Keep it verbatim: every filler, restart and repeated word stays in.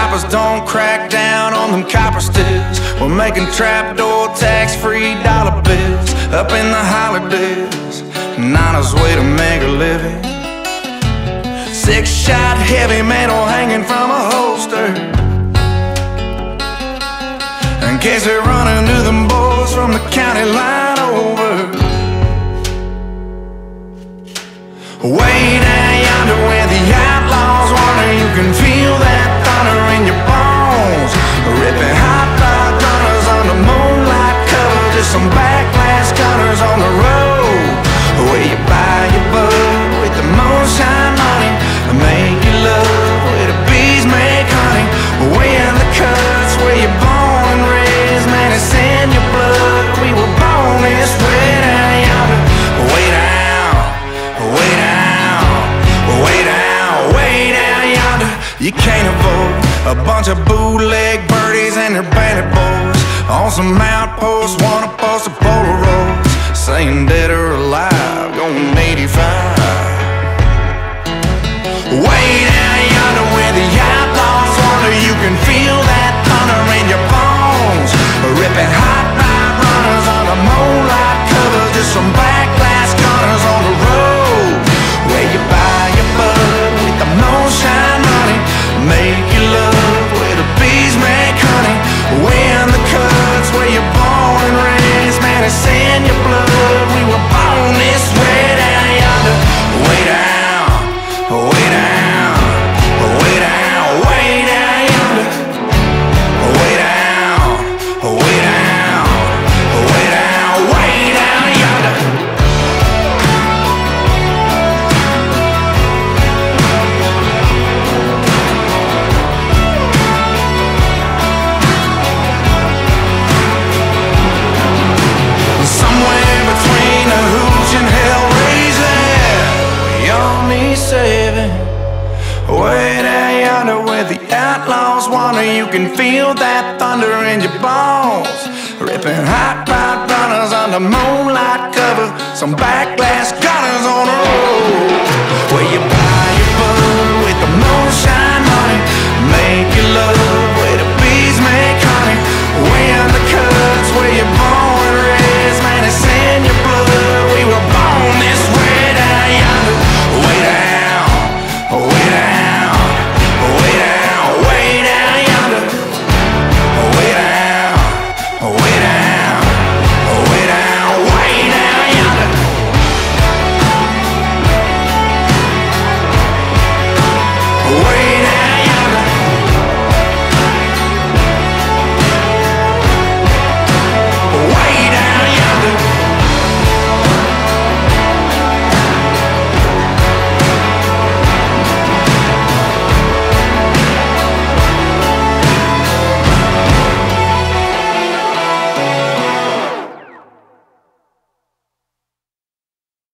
coppers don't crack down on them copper sticks. We're making trapdoor tax-free dollar bills up in the holidays. Nana's way to make a living. Six-shot heavy metal hanging from a holster in case they run into them boys from the county line over. Way down yonder where the outlaws wander, you can feel that thunder in your bones. Ripping hot rod runners on the moonlight cover, just some back glass gunners on the road. Where you buy your bud with the moonshine money, make your love where the bees make honey. Way in the cuts where you're born and raised, man, it's in your blood. We were born this way down yonder. Way down, way down, way down, way down yonder. You can't avoid a bunch of bootleg birdies and their bandit boys on some outposts, wanna post a Polaroids, saying dead or alive, going eighty-five. Way down yonder where the outlaws wander, you can feel that thunder in your bones. Ripping hot rod runners on the moonlight cover, just some back glass gunners on the road. Where you buy your bud with the moonshine money, make your love where the bees make honey. Way in the cuts where you're born and raised, man, it's in your blood. We were born this way down yonder. Way down, way down, way down, way down yonder. Way down, way down, way down, way down yonder. Somewhere between the hooch and hellraiser, we all need saving. Way down yonder where the outlaws wander, you can feel that thunder in your bones. Ripping hot rod runners under moonlight cover, some back glass gunners on the road.